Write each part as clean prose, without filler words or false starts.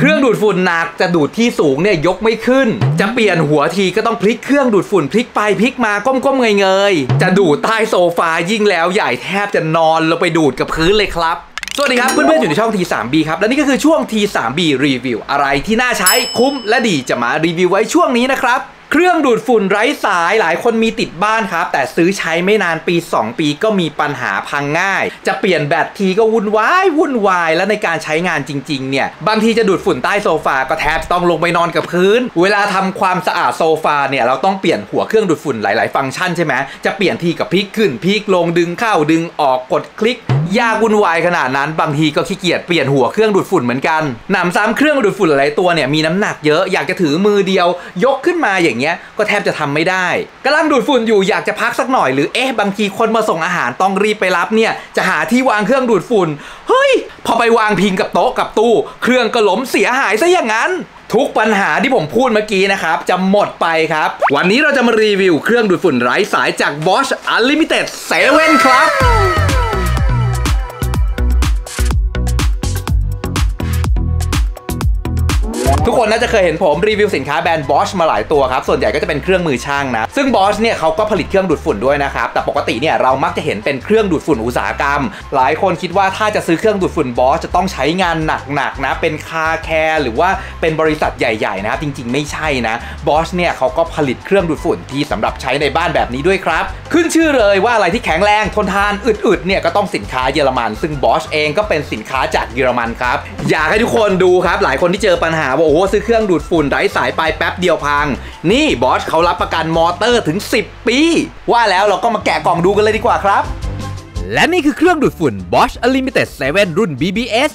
เครื่องดูดฝุ่นหนักจะดูดที่สูงเนี่ยยกไม่ขึ้นจะเปลี่ยนหัวทีก็ต้องพลิกเครื่องดูดฝุ่นพลิกไปพลิกมาก้มๆเงยๆจะดูดใต้โซฟายิ่งแล้วใหญ่แทบจะนอนลงไปดูดกับพื้นเลยครับสวัสดีครับเพื่อนๆอยู่ในช่อง T3B ครับและนี่ก็คือช่วง T3B รีวิวอะไรที่น่าใช้คุ้มและดีจะมารีวิวไว้ช่วงนี้นะครับเครื่องดูดฝุ่นไร้สายหลายคนมีติดบ้านครับแต่ซื้อใช้ไม่นานปี2ปีก็มีปัญหาพังง่ายจะเปลี่ยนแบตทีก็วุ่นวายและในการใช้งานจริงๆเนี่ยบางทีจะดูดฝุ่นใต้โซฟาก็แทบต้องลงไปนอนกับพื้นเวลาทำความสะอาดโซฟาเนี่ยเราต้องเปลี่ยนหัวเครื่องดูดฝุ่นหลายๆฟังก์ชันใช่ไหมจะเปลี่ยนทีกับพลิกขึ้นพลิกลงดึงเข้าดึงออกกดคลิกยากวุ่นวายขนาดนั้นบางทีก็ขี้เกียจเปลี่ยนหัวเครื่องดูดฝุ่นเหมือนกันหนำซ้ำเครื่องดูดฝุ่นหลายตัวเนี่ยมีน้ำหนักเยอะอยากจะถือมือเดียวยกขึ้นมาอย่างเงี้ยก็แทบจะทำไม่ได้กำลังดูดฝุ่นอยู่อยากจะพักสักหน่อยหรือบางทีคนมาส่งอาหารต้องรีบไปรับเนี่ยจะหาที่วางเครื่องดูดฝุ่นเฮ้ยพอไปวางพิงกับโต๊ะกับตู้เครื่องก็ล้มเสียหายซะอย่างนั้นทุกปัญหาที่ผมพูดเมื่อกี้นะครับจะหมดไปครับวันนี้เราจะมารีวิวเครื่องดูดฝุ่นไร้สายจาก Bosch Unlimited 7 ครับทุกคนน่าจะเคยเห็นผมรีวิวสินค้าแบรนด์ Bosch มาหลายตัวครับส่วนใหญ่ก็จะเป็นเครื่องมือช่างนะซึ่ง Bosch เนี่ยเขาก็ผลิตเครื่องดูดฝุ่นด้วยนะครับแต่ปกติเนี่ยเรามักจะเห็นเป็นเครื่องดูดฝุ่นอุตสาหกรรมหลายคนคิดว่าถ้าจะซื้อเครื่องดูดฝุ่น Bosch จะต้องใช้งานหนักๆนะเป็นคาแคร์หรือว่าเป็นบริษัทใหญ่ๆนะครับจริงๆไม่ใช่นะ Bosch เนี่ยเขาก็ผลิตเครื่องดูดฝุ่นที่สำหรับใช้ในบ้านแบบนี้ด้วยครับขึ้นชื่อเลยว่าอะไรที่แข็งแรงทนทานอึดๆเนี่ยก็ต้องสินค้าเยอรมันซึ่ง Bosch เองก็เป็นสินค้าจากเยอรมันครับอยากให้ทุกคนดูครับหลายคนที่เจอปัญหาว่าโอ้ซื้อเครื่องดูดฝุ่นไร้สายไปแป๊บเดียวพังนี่ Bosch เขารับประกันมอเตอร์ถึง10 ปีว่าแล้วเราก็มาแกะกล่องดูกันเลยดีกว่าครับและนี่คือเครื่องดูดฝุ่น Bosch Unlimited 7 รุ่น BBS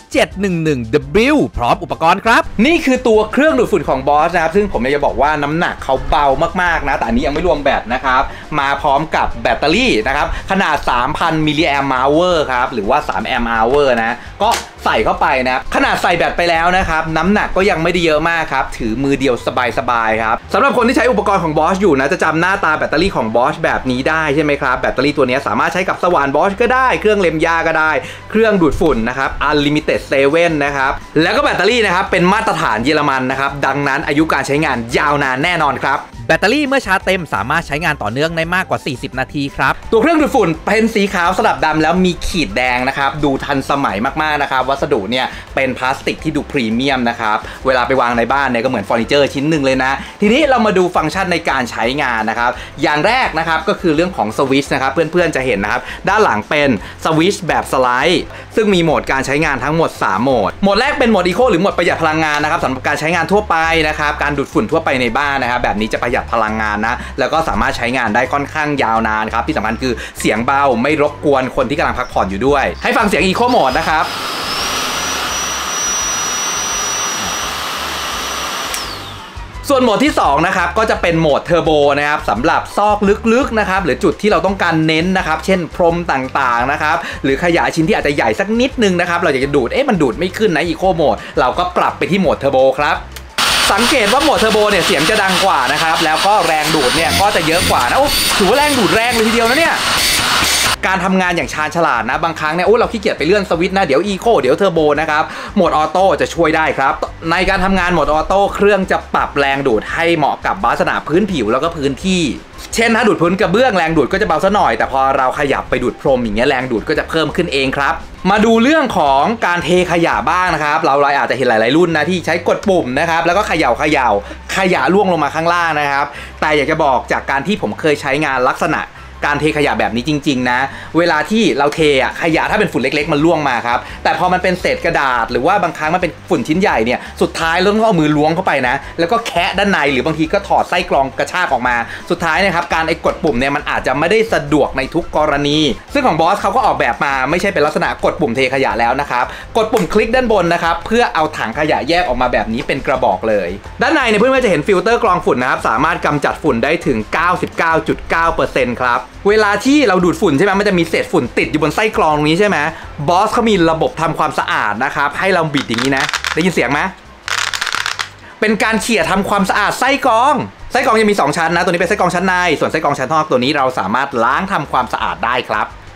711W พร้อมอุปกรณ์ครับนี่คือตัวเครื่องดูดฝุ่นของ Bosch นะครับซึ่งผมจะบอกว่าน้ำหนักเขาเบามากๆนะแต่อันนี้ยังไม่รวมแบตนะครับมาพร้อมกับแบตเตอรี่นะครับขนาด 3,000 มิลลิแอมป์อเวอร์ครับหรือว่า3แอมป์อเวอร์นะก็ใส่เข้าไปนะขนาดใส่แบตไปแล้วนะครับน้ำหนักก็ยังไม่ได้เยอะมากครับถือมือเดียวสบายๆครับสำหรับคนที่ใช้อุปกรณ์ของ Bosch อยู่นะจะจำหน้าตาแบตเตอรี่ของ Bosch แบบนี้ได้ใช่ไหมครับแบตเตอรี่ตัวนี้สามารถใช้กับสว่าน Bosch ก็ได้เครื่องเล็มยาก็ได้เครื่องดูดฝุ่นนะครับ Unlimited 7 นะครับแล้วก็แบตเตอรี่นะครับเป็นมาตรฐานเยอรมันนะครับดังนั้นอายุการใช้งานยาวนานแน่นอนครับแบตเตอรี่เมื่อชาร์จเต็มสามารถใช้งานต่อเนื่องได้มากกว่า40นาทีครับตัวเครื่องดูดฝุ่นเป็นสีขาวสลับดำแล้วมีขีดแดงนะครับดูทันสมัยมากๆนะครับวัสดุเนี่ยเป็นพลาสติกที่ดูพรีเมียมนะครับเวลาไปวางในบ้านเนี่ยก็เหมือนเฟอร์นิเจอร์ชิ้นหนึ่งเลยนะทีนี้เรามาดูฟังก์ชันในการใช้งานนะครับอย่างแรกนะครับก็คือเรื่องของสวิตช์นะครับเพื่อนๆจะเห็นนะครับด้านหลังเป็นสวิตช์แบบสไลด์ซึ่งมีโหมดการใช้งานทั้งหมด3โหมดแรกเป็นโหมดอีโคหรือโหมดประหยัดพลังงานนะครับสำหรับการใช้งานทั่วไปนะครับการดูดฝุ่นทั่วไปในบ้านนะครับแบบนี้จะประหยัดพลังงานนะแล้วก็สามารถใช้งานได้ค่อนข้างยาวนานครับที่สำคัญคือเสียงเบาไม่รบกวนคนที่กำลังพักผ่อนอยู่ด้วยให้ฟังเสียงอีโคโหมดนะครับส่วนโหมดที่2นะครับก็จะเป็นโหมดเทอร์โบนะครับสำหรับซอกลึกๆนะครับหรือจุดที่เราต้องการเน้นนะครับเช่นพรมต่างๆนะครับหรือขยายชิ้นที่อาจจะใหญ่สักนิดนึงนะครับเราอยากจะดูดมันดูดไม่ขึ้นนะอีโคโหมดเราก็ปรับไปที่โหมดเทอร์โบครับสังเกตว่าโหมดเทอร์โบเนี่ยเสียงจะดังกว่านะครับแล้วก็แรงดูดเนี่ยก็จะเยอะกว่านะถือว่าแรงดูดแรงเลยทีเดียวนะเนี่ยการทำงานอย่างชาญฉลาดนะบางครั้งเนี่ยเราขี้เกียจไปเลื่อนสวิตช์นะเดี๋ยวอีโคเดี๋ยวเทอร์โบนะครับโหมดออโต้จะช่วยได้ครับในการทำงานโหมดออโต้เครื่องจะปรับแรงดูดให้เหมาะกับลักษณะพื้นผิวแล้วก็พื้นที่เช่นถ้าดูดพื้นกระเบื้องแรงดูดก็จะเบาซะหน่อยแต่พอเราขยับไปดูดพรมอย่างเงี้ยแรงดูดก็จะเพิ่มขึ้นเองครับมาดูเรื่องของการเทขยะบ้างนะครับเราอาจจะเห็นหลายๆรุ่นนะที่ใช้กดปุ่มนะครับแล้วก็เขย่าขยะล่วงลงมาข้างล่างนะครับแต่อยากจะบอกจากการที่ผมเคยใช้งานลักษณะการเทขยะแบบนี้จริงๆนะเวลาที่เราเทขยะถ้าเป็นฝุ่นเล็กๆมันล่วงมาครับแต่พอมันเป็นเศษกระดาษหรือว่าบางครั้งมันเป็นฝุ่นชิ้นใหญ่เนี่ยสุดท้ายเราต้องเอามือล้วงเข้าไปนะแล้วก็แคะด้านในหรือบางทีก็ถอดไส้กรองกระชากออกมาสุดท้ายนะครับการกดปุ่มเนี่ยมันอาจจะไม่ได้สะดวกในทุกกรณีซึ่งของ Bosch เขาก็ออกแบบมาไม่ใช่เป็นลักษณะกดปุ่มเทขยะแล้วนะครับกดปุ่มคลิกด้านบนนะครับเพื่อเอาถังขยะแยกออกมาแบบนี้เป็นกระบอกเลยด้านในเนี่ยเพื่อนๆจะเห็นฟิลเตอร์กรองฝุ่นนะครับสามารถกำจัดฝุ่นได้ถึง 99.9% ครับเวลาที่เราดูดฝุ่นใช่ไหมมันจะมีเศษฝุ่นติดอยู่บนไส้กรองตรงนี้ใช่ไหม Bosch เขามีระบบทำความสะอาดนะครับให้เราบิดอย่างนี้นะได้ยินเสียงไหมเป็นการเขี่ยทำความสะอาดไส้กรองยังมี2ชั้นนะตัวนี้เป็นไส้กรองชั้นในส่วนไส้กรองชั้นนอกตัวนี้เราสามารถล้างทำความสะอาดได้ครับ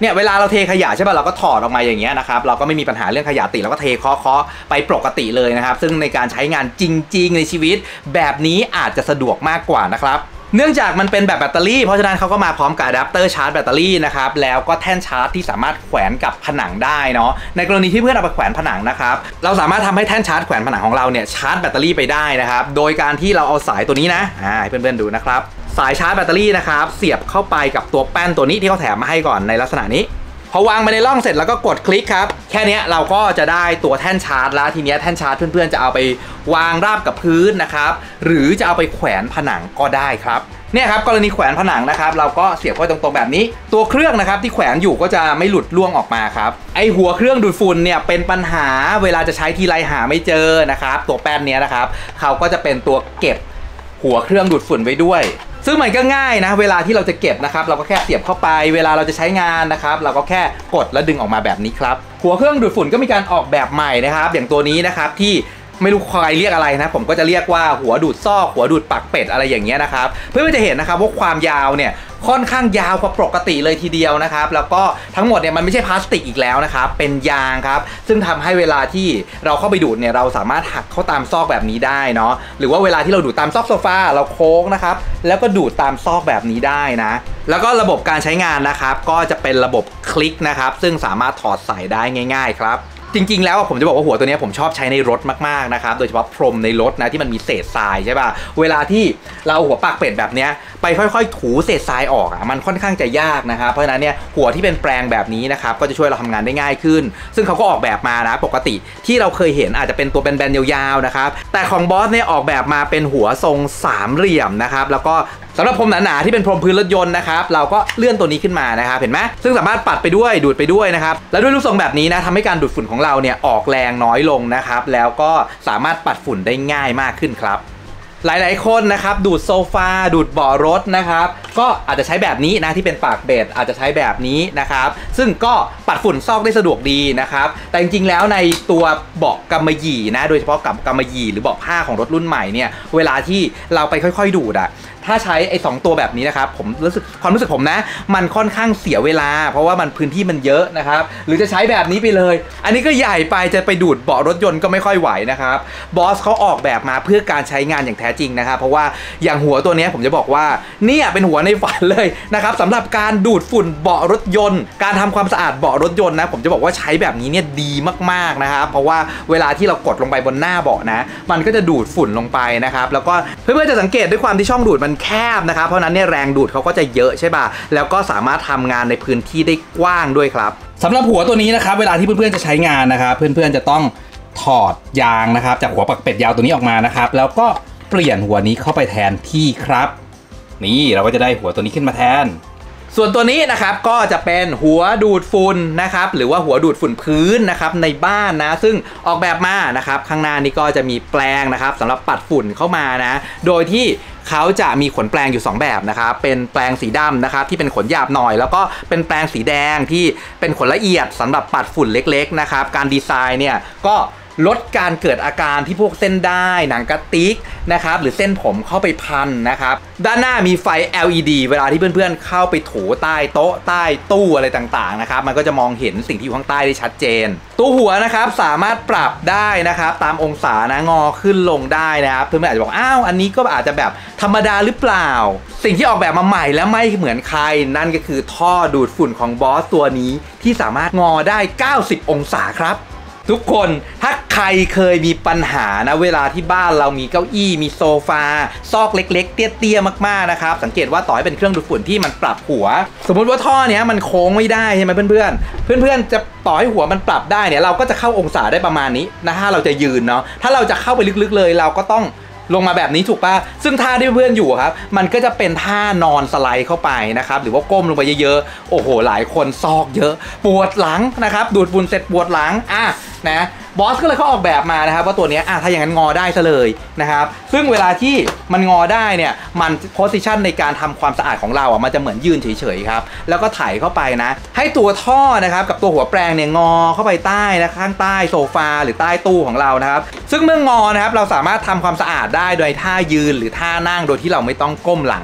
เนี่ยเวลาเราเทขยะใช่ป่ะเราก็ถอดออกมาอย่างเงี้ยนะครับเราก็ไม่มีปัญหาเรื่องขยะติดเราก็เทเคาะไปปกติเลยนะครับซึ่งในการใช้งานจริงๆในชีวิตแบบนี้อาจจะสะดวกมากกว่านะครับเนื่องจากมันเป็นแบบแบตเตอรี่เพราะฉะนั้นเขาก็มาพร้อมกับอะแดปเตอร์ชาร์จแบตเตอรี่นะครับแล้วก็แท่นชาร์จที่สามารถแขวนกับผนังได้เนาะในกรณีที่เพื่อนเอาไปแขวนผนังนะครับเราสามารถทำให้แท่นชาร์จแขวนผนังของเราเนี่ยชาร์จแบตเตอรี่ไปได้นะครับโดยการที่เราเอาสายตัวนี้นะให้เพื่อนๆดูนะครับสายชาร์จแบตเตอรี่นะครับเสียบเข้าไปกับตัวแป้นตัวนี้ที่เขาแถมมาให้ก่อนในลักษณะนี้พอวางไปในร่องเสร็จแล้วก็กดคลิกครับแค่นี้เราก็จะได้ตัวแท่นชาร์จแล้วทีนี้แท่นชาร์จเพื่อนๆจะเอาไปวางราบกับพื้นนะครับหรือจะเอาไปแขวนผนังก็ได้ครับเนี่ยครับกรณีแขวนผนังนะครับเราก็เสียบเข้าตรงๆแบบนี้ตัวเครื่องนะครับที่แขวนอยู่ก็จะไม่หลุดล่วงออกมาครับไอหัวเครื่องดูดฝุ่นเนี่ยเป็นปัญหาเวลาจะใช้ทีไรหาไม่เจอนะครับตัวแป้นเนี้ยนะครับเขาก็จะเป็นตัวเก็บหัวเครื่องดูดฝุ่นไว้ด้วยซึ่งมันก็ง่ายนะเวลาที่เราจะเก็บนะครับเราก็แค่เสียบเข้าไปเวลาเราจะใช้งานนะครับเราก็แค่กดแล้วดึงออกมาแบบนี้ครับหัวเครื่องดูดฝุ่นก็มีการออกแบบใหม่นะครับอย่างตัวนี้นะครับที่ไม่รู้ใครเรียกอะไรนะผมก็จะเรียกว่าหัวดูดซอกหัวดูดปากเป็ดอะไรอย่างเงี้ยนะครับเพื่อนๆจะเห็นนะครับว่าความยาวเนี่ยค่อนข้างยาวกว่าปกติเลยทีเดียวนะครับแล้วก็ทั้งหมดเนี่ยมันไม่ใช่พลาสติกอีกแล้วนะครับเป็นยางครับซึ่งทำให้เวลาที่เราเข้าไปดูดเนี่ยเราสามารถหักเข้าตามซอกแบบนี้ได้เนาะหรือว่าเวลาที่เราดูดตามซอกโซฟาเราโค้งนะครับแล้วก็ดูดตามซอกแบบนี้ได้นะแล้วก็ระบบการใช้งานนะครับก็จะเป็นระบบคลิกนะครับซึ่งสามารถถอดใส่ได้ง่ายๆครับจริงๆแล้วผมจะบอกว่าหัวตัวนี้ผมชอบใช้ในรถมากๆนะครับโดยเฉพาะพรมในรถนะที่มันมีเศษทรายใช่ป่ะเวลาที่เราหัวปากเป็ดแบบนี้ไปค่อยๆถูเศษทรายออกมันค่อนข้างจะยากนะครับเพราะฉะนั้นเนี่ยหัวที่เป็นแปรงแบบนี้นะครับก็จะช่วยเราทำงานได้ง่ายขึ้นซึ่งเขาก็ออกแบบมานะปกติที่เราเคยเห็นอาจจะเป็นตัวแบนๆยาวๆนะครับแต่ของบอสเนี่ยออกแบบมาเป็นหัวทรงสามเหลี่ยมนะครับแล้วก็สำหรับพรมหนาๆที่เป็นพรมพื้นรถยนต์นะครับเราก็เลื่อนตัวนี้ขึ้นมานะครับเห็นไหมซึ่งสามารถปัดไปด้วยดูดไปด้วยนะครับและด้วยรูปทรงแบบนี้นะทำให้การดูดฝุ่นของเราเนี่ยออกแรงน้อยลงนะครับแล้วก็สามารถปัดฝุ่นได้ง่ายมากขึ้นครับหลายๆคนนะครับดูดโซฟาดูดเบาะรถนะครับก็อาจจะใช้แบบนี้นะที่เป็นปากเบ็ดอาจจะใช้แบบนี้นะครับซึ่งก็ปัดฝุ่นซอกได้สะดวกดีนะครับแต่จริงๆแล้วในตัวเบาะกำมะหยี่นะโดยเฉพาะกับกำมะหยี่หรือเบาะผ้าของรถรุ่นใหม่เนี่ยเวลาที่เราไปค่อยๆดูดถ้าใช้ไอ้2ตัวแบบนี้นะครับผมความรู้สึกผมนะมันค่อนข้างเสียเวลาเพราะว่ามันพื้นที่มันเยอะนะครับหรือจะใช้แบบนี้ไปเลยอันนี้ก็ใหญ่ไปจะไปดูดเบาะรถยนต์ก็ไม่ค่อยไหวนะครับบอสเขาออกแบบมาเพื่อการใช้งานอย่างแท้จริงนะครับเพราะว่าอย่างหัวตัวนี้ผมจะบอกว่าเนี่ยเป็นหัวในฝันเลยนะครับสำหรับการดูดฝุ่นเบาะรถยนต์การทำความสะอาดเบาะรถยนต์นะผมจะบอกว่าใช้แบบนี้เนี่ยดีมากๆนะครับเพราะว่าเวลาที่เรากดลงไปบนหน้าเบาะนะมันก็จะดูดฝุ่นลงไปนะครับแล้วก็เพื่อนๆจะสังเกตด้วยความที่ช่องดูดมันแคบนะครับเพราะนั้นเนี่ยแรงดูดเขาก็จะเยอะใช่ป่ะแล้วก็สามารถทำงานในพื้นที่ได้กว้างด้วยครับสำหรับหัวตัวนี้นะครับเวลาที่เพื่อนๆจะใช้งานนะครับเพื่อนๆจะต้องถอดยางนะครับจากหัวปักเป็ดยาวตัวนี้ออกมานะครับแล้วก็เปลี่ยนหัวนี้เข้าไปแทนที่ครับนี่เราก็จะได้หัวตัวนี้ขึ้นมาแทนส่วนตัวนี้นะครับก็จะเป็นหัวดูดฝุ่นนะครับหรือว่าหัวดูดฝุ่นพื้นนะครับในบ้านนะซึ่งออกแบบมานะครับข้างหน้านี้ก็จะมีแปรงนะครับสำหรับปัดฝุ่นเข้ามานะโดยที่เขาจะมีขนแปรงอยู่2แบบนะครับเป็นแปรงสีดำนะครับที่เป็นขนหยาบหน่อยแล้วก็เป็นแปรงสีแดงที่เป็นขนละเอียดสำหรับปัดฝุ่นเล็กๆนะครับการดีไซน์เนี่ยก็ลดการเกิดอาการที่พวกเส้นได้หนังกระติกนะครับหรือเส้นผมเข้าไปพันนะครับด้านหน้ามีไฟ LED เวลาที่เพื่อนๆเข้าไปถูใต้โต๊ะใต้ตู้อะไรต่างๆนะครับมันก็จะมองเห็นสิ่งที่อยู่ข้างใต้ได้ชัดเจนตัวหัวนะครับสามารถปรับได้นะครับตามองศานะงอขึ้นลงได้นะครับเพื่อนๆอาจจะบอกอ้าวอันนี้ก็อาจจะแบบธรรมดาหรือเปล่าสิ่งที่ออกแบบมาใหม่และไม่เหมือนใครนั่นก็คือท่อดูดฝุ่นของบอสตัวนี้ที่สามารถงอได้90องศาครับทุกคนถ้าใครเคยมีปัญหานะเวลาที่บ้านเรามีเก้าอี้มีโซฟาซอกเล็กๆเตี้ยๆมากๆนะครับสังเกตว่าต่อให้เป็นเครื่องดูดฝุ่นที่มันปรับหัวสมมุติว่าท่อเนี้ยมันโค้งไม่ได้ใช่ไหมเพื่อนๆจะต่อให้หัวมันปรับได้เนี่ยเราก็จะเข้าองศาได้ประมาณนี้นะถ้าเราจะยืนเนาะถ้าเราจะเข้าไปลึกๆเลยเราก็ต้องลงมาแบบนี้ถูกป่ะซึ่งท่าที่เพื่อนอยู่ครับมันก็จะเป็นท่านอนสไลด์เข้าไปนะครับหรือว่าก้มลงไปเยอะๆโอ้โหหลายคนซอกเยอะปวดหลังนะครับดูดฝุ่นเสร็จปวดหลังนะบอสก็เลยเขาออกแบบมานะครับว่าตัวนี้ถ้าอย่างนั้นงอได้ซะเลยนะครับซึ่งเวลาที่มันงอได้เนี่ยมันโพสิชันในการทำความสะอาดของเรามันจะเหมือนยืนเฉยๆครับแล้วก็ไถเข้าไปนะให้ตัวท่อนะครับกับตัวหัวแปรงเนี่ยงอเข้าไปใต้นะข้างใต้โซฟาหรือใต้ตู้ของเรานะครับซึ่งเมื่องอนะครับเราสามารถทำความสะอาดได้โดยท่ายืนหรือท่านั่งโดยที่เราไม่ต้องก้มหลังครับ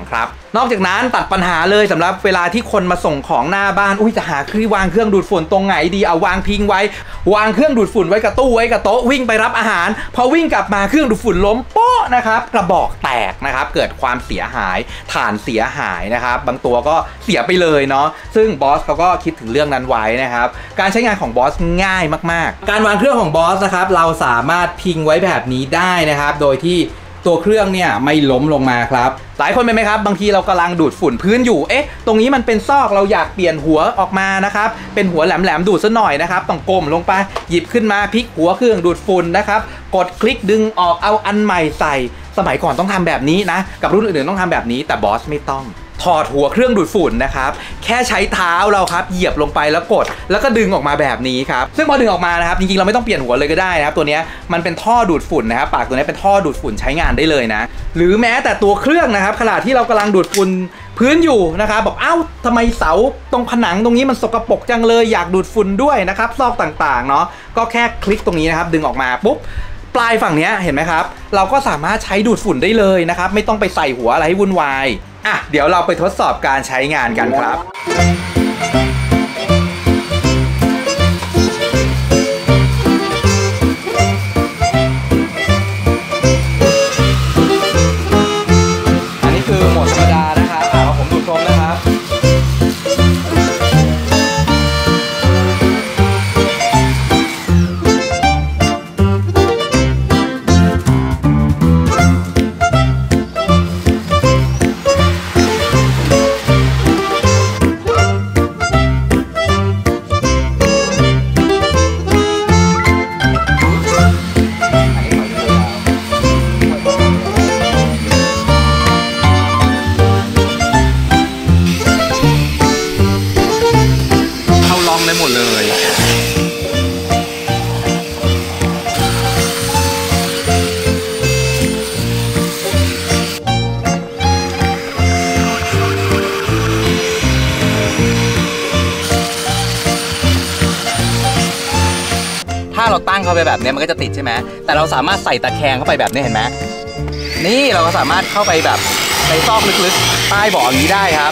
นอกจากนั้นตัดปัญหาเลยสำหรับเวลาที่คนมาส่งของหน้าบ้านจะหาที่วางเครื่องดูดฝุ่นตรงไหนดีเอาวางพิงไว้วางเครื่องดูดฝุ่นไว้กับตู้ไว้กับโต๊ะวิ่งไปรับอาหารพอวิ่งกลับมาเครื่องดูดฝุ่นล้มโป๊ะนะครับกระบอกแตกนะครับเกิดความเสียหายฐานเสียหายนะครับบางตัวก็เสียไปเลยเนาะซึ่งบอสเขาก็คิดถึงเรื่องนั้นไว้นะครับการใช้งานของบอสง่ายมากๆการวางเครื่องของบอสนะครับเราสามารถพิงไว้แบบนี้ได้นะครับโดยที่ตัวเครื่องเนี่ยไม่ล้มลงมาครับหลายคนเป็นไหมครับบางทีเรากำลังดูดฝุ่นพื้นอยู่ตรงนี้มันเป็นซอกเราอยากเปลี่ยนหัวออกมานะครับเป็นหัวแหลมๆดูดซะหน่อยนะครับต้องก้มลงไปหยิบขึ้นมาพลิกหัวเครื่องดูดฝุ่นนะครับกดคลิกดึงออกเอาอันใหม่ใส่สมัยก่อนต้องทำแบบนี้นะกับรุ่นอื่นๆต้องทำแบบนี้แต่บอสไม่ต้องถอดหัวเครื่องดูดฝุ่นนะครับแค่ใช้เท้าเราครับเหยียบลงไปแล้วกดแล้วก็ดึงออกมาแบบนี้ครับซึ่งพอดึงออกมานะครับจริงๆเราไม่ต้องเปลี่ยนหัวเลยก็ได้นะครับตัวนี้มันเป็นท่อดูดฝุ่นนะครับปากตัวนี้เป็นท่อดูดฝุ่นใช้งานได้เลยนะหรือแม้แต่ตัวเครื่องนะครับขณะที่เรากำลังดูดฝุ่นพื้นอยู่นะครับบอกทำไมเสาตรงผนังตรงนี้มันสกปรกจังเลยอยากดูดฝุ่นด้วยนะครับซอกต่างๆเนาะก็แค่คลิกตรงนี้นะครับดึงออกมาปุ๊บปลายฝั่งนี้เห็นไหมครับเราก็สามารถใช้ดูดฝุ่นได้เลยนะครับไม่ต้องไปใส่หัวอะไรให้วุ่นวายเดี๋ยวเราไปทดสอบการใช้งานกันครับอันนี้คือโหมดธรรมดานะครับผมดูดชมนะครับได้หมดเลยถ้าเราตั้งเข้าไปแบบนี้มันก็จะติดใช่ไหมแต่เราสามารถใส่ตะแคงเข้าไปแบบนี้เห็นไหมนี่เราก็สามารถเข้าไปแบบในซอกลึกๆใต้เบาะอย่างนี้ได้ครับ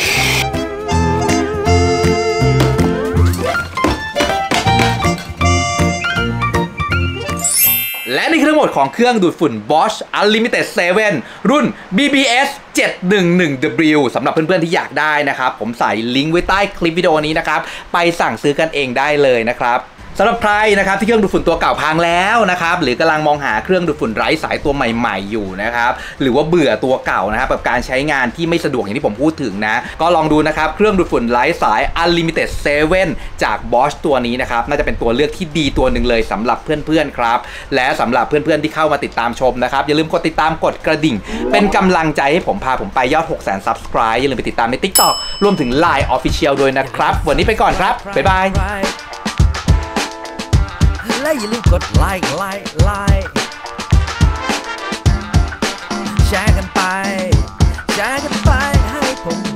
และนี่คือทั้งหมดของเครื่องดูดฝุ่น Bosch Unlimited 7 รุ่น BBS 711W สำหรับเพื่อนๆที่อยากได้นะครับผมใส่ลิงก์ไว้ใต้คลิปวิดีโอนี้นะครับไปสั่งซื้อกันเองได้เลยนะครับสำหรับใครนะครับที่เครื่องดูดฝุ่นตัวเก่าพังแล้วนะครับหรือกำลังมองหาเครื่องดูดฝุ่นไร้สายตัวใหม่ๆอยู่นะครับหรือว่าเบื่อตัวเก่านะครับกับการใช้งานที่ไม่สะดวกอย่างที่ผมพูดถึงนะก็ลองดูนะครับเครื่องดูดฝุ่นไร้สาย Unlimited 7 จาก Bosch ตัวนี้นะครับน่าจะเป็นตัวเลือกที่ดีตัวหนึ่งเลยสำหรับเพื่อนๆครับและสำหรับเพื่อนๆที่เข้ามาติดตามชมนะครับอย่าลืมกดติดตามกดกระดิ่งเป็นกำลังใจให้ผมพาผมไปยอด 600,000 Subscribe อย่าลืมไปติดตามใน TikTok รวมถึง Line Official ด้วยนะครับวันนี้ไปก่อนครับบ๊ายบายและอย่าลืมกดไลค์แชร์กันไปให้ผม